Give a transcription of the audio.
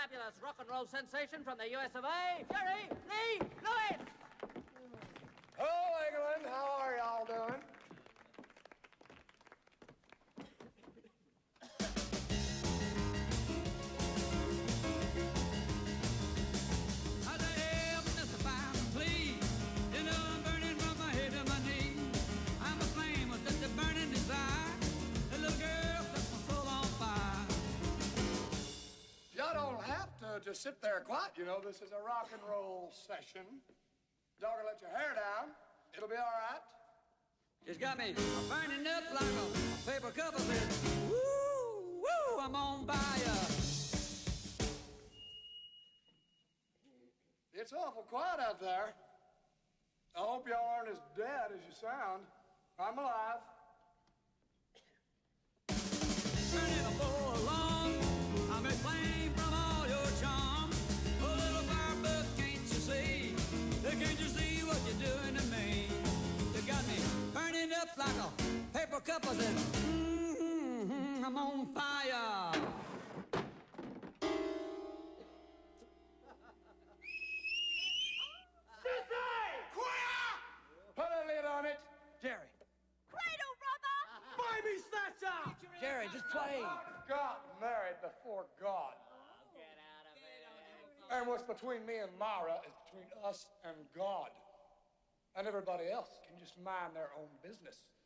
fabulous rock and roll sensation from the US of A, Jerry Lee Lewis! Hello, England. How are y'all doing? Y'all don't have to just sit there quiet, you know. This is a rock and roll session. Y'all gonna let your hair down. It'll be all right. It's got me burning up like a paper cup of it. Woo, woo, I'm on fire. It's awful quiet out there. I hope y'all aren't as dead as you sound. I'm alive. Burning a bowl along. I'm a flame from all your charm. Oh, little firebug, can't you see? Can't you see what you're doing to me? You got me burning up like a paper cup. I said, I'm on fire. Sissy! Quiet! Put a lid on it. Jerry. Cradle, brother! Baby snatcher! Jerry, just play. Got married before God. Get out of it. And what's between me and Myra is between us and God. And everybody else can just mind their own business.